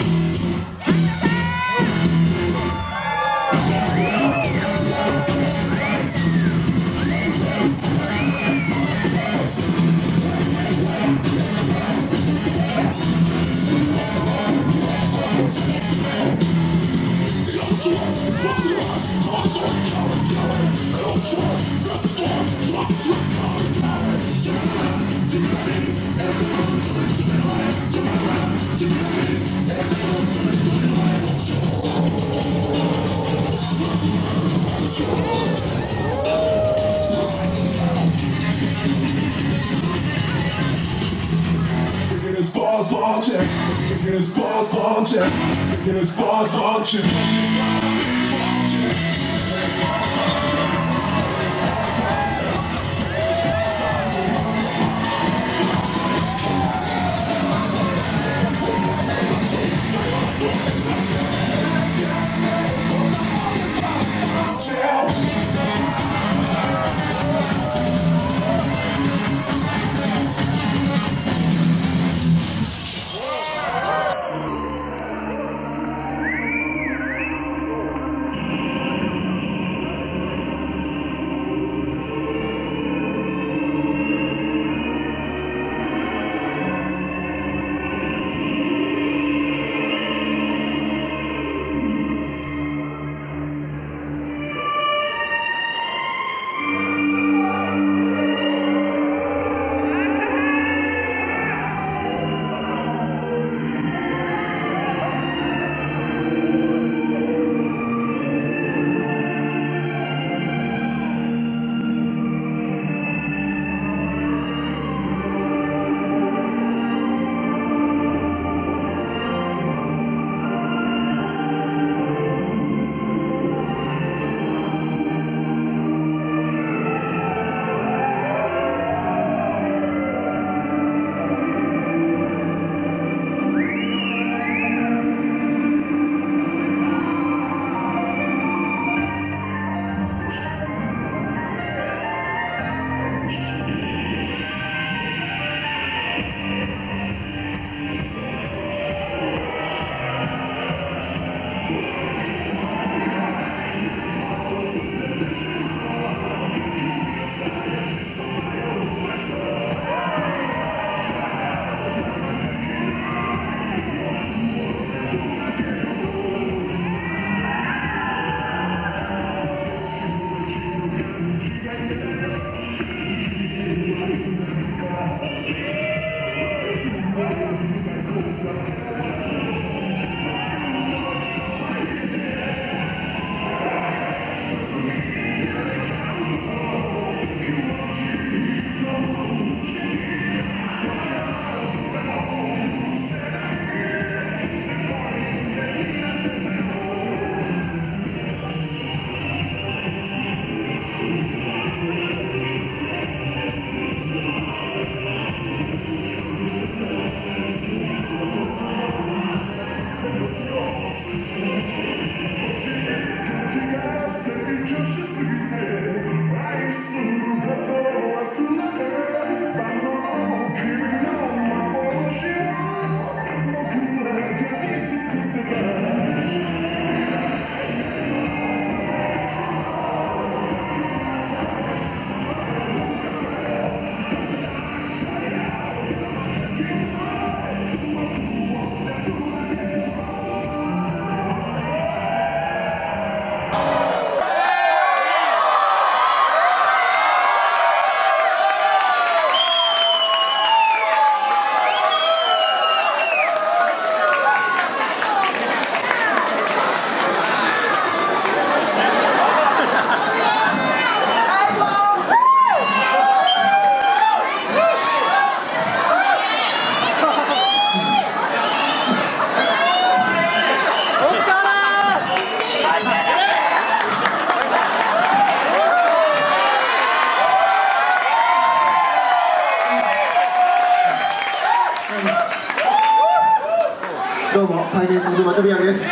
どうもパイレーツのマチョビアンです。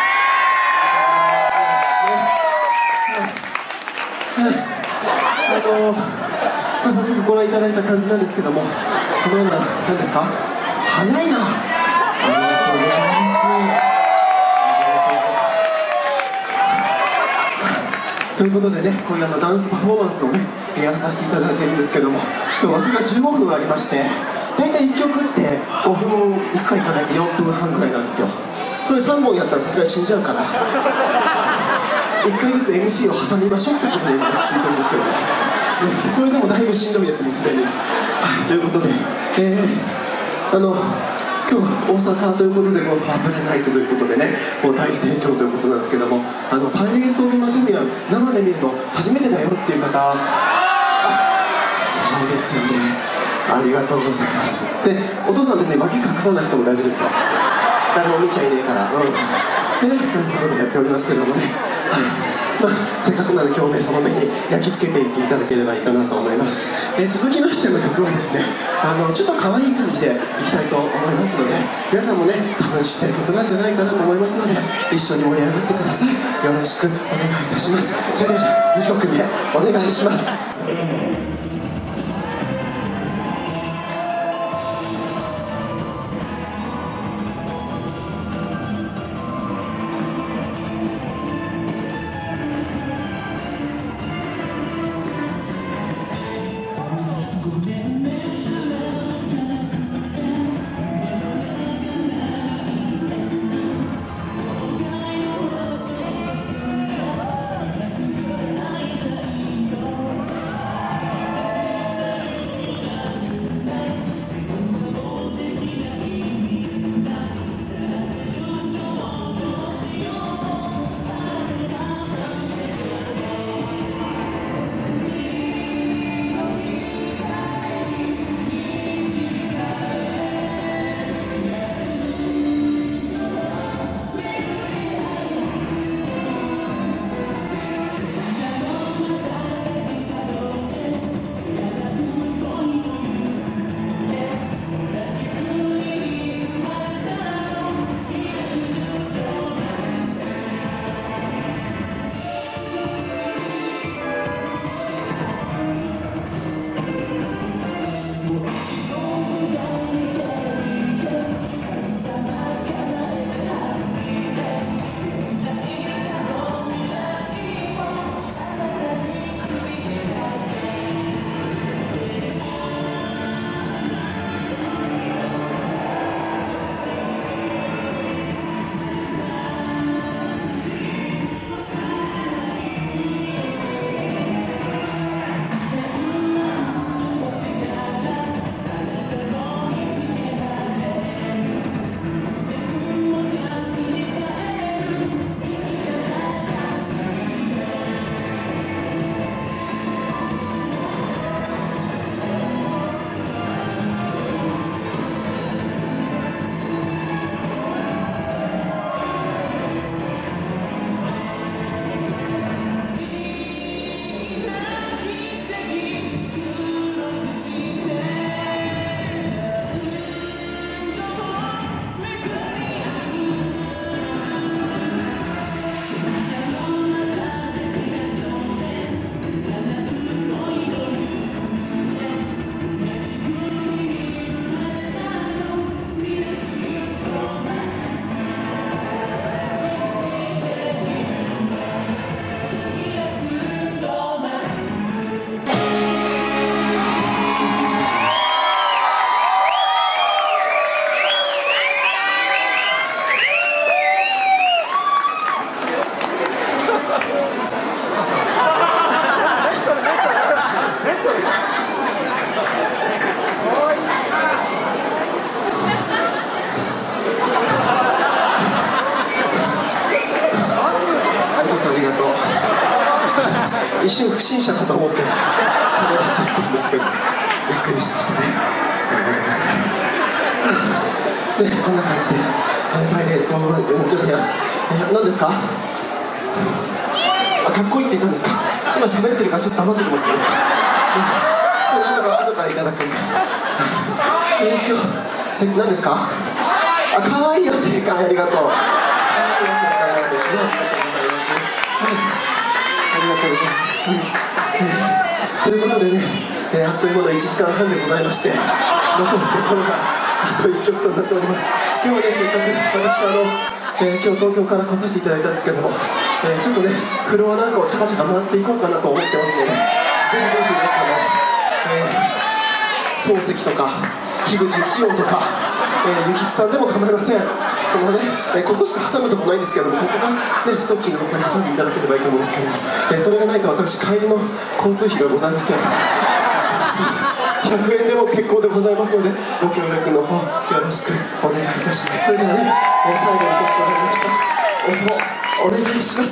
早速ご覧いただいた感じなんですけども、このような、何ですか、早いな、ありがとうございます。 ということでね、こういうダンスパフォーマンスをね、やらさせていただいてるんですけども、今日枠が15分ありまして、大体1曲って5分いくかいかないか4分半ぐらいなんですよ。それ3本やったらさすがに死んじゃうから1回ずつ MC を挟みましょうってことで今落ち着いてるんですけどね、それでもだいぶしんどいですもうすでに。ということで、今日大阪ということで、このファープレナイトということでね、もう大盛況ということなんですけども、パイレーツ・オブ・マジュニア生で見るの初めてだよっていう方、そうですよね、ありがとうございます。で、お父さん別に脇隠さなくても大丈夫ですよ、誰も見ちゃいねえから。ということでやっておりますけどもね、せっかくなので今日ね、その目に焼き付けていっていただければいいかなと思います。続きましての曲はですね、ちょっと可愛い感じでいきたいと思いますので、皆さんもね、多分知ってる曲なんじゃないかなと思いますので、一緒に盛り上がってください。よろしくお願いいたします。それではじゃあ2曲目お願いします。一瞬不審者かと思って止められちゃったんですけど、びっくりしましたね。ありがとうございます。で、こんな感じでパイレーツ・オブ・マジュニア、何ですか？かっこいいって言ったんですか？今喋ってるからちょっと黙っててもらっていいですか？それなんだか後からいただくんで。今日何ですか？かわいいよ、正解、ありがとう。かわいいよ、正解なんですね。ありがとうございます。ということでね、あっという間の1時間半でございまして、残すところがあと1曲となっております。今日はね、せっかく私今日東京から来させていただいたんですけども、ちょっとねフロアなんかをチャカチャカ回っていこうかなと思ってますので、ぜひぜひ漱石とか樋口千代とか、諭吉さんでも構いません。このね、ここしか挟むとこないんですけども、ここが、ね、ストッキングの方に挟んでいただければいいと思うんですけども、それがないと私帰りの交通費がございません。100円でも結構でございますので、ご協力の方よろしくお願いいたします。それではね、最後にちょっとお願いした音お願いします。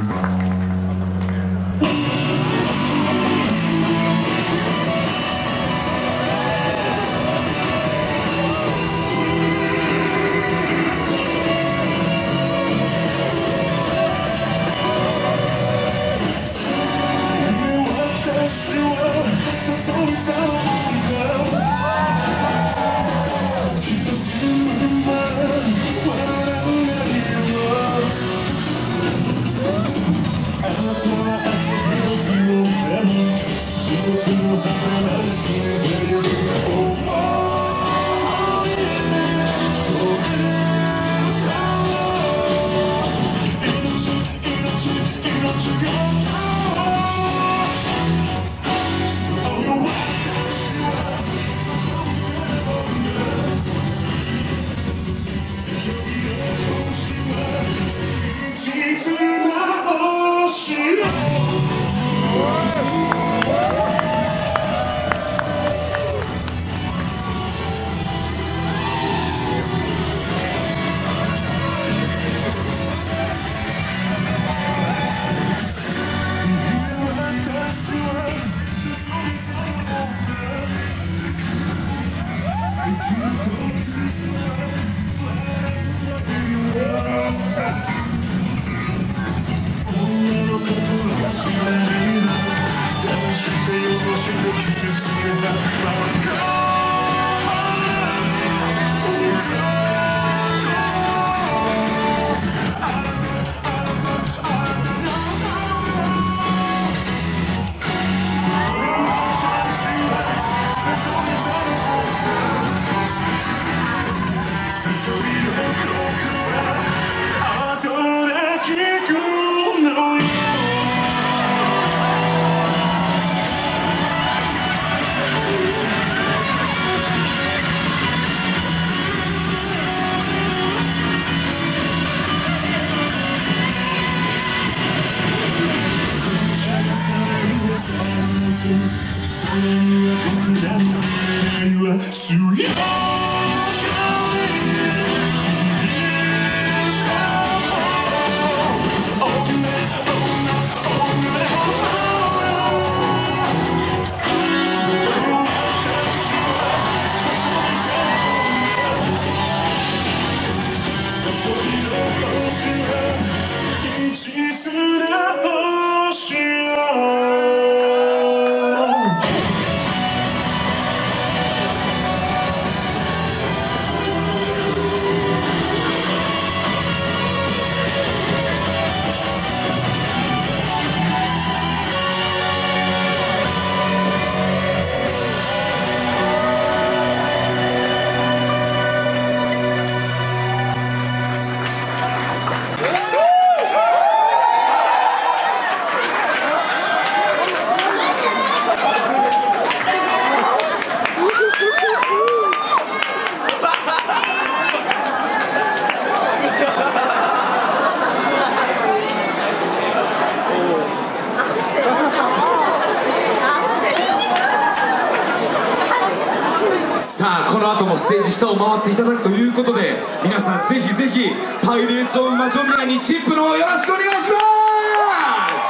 さあこの後もステージ下を回っていただくということで、皆さんぜひぜひパイレーツ・オブ・マジョミアにチップの方よろしくお願いします。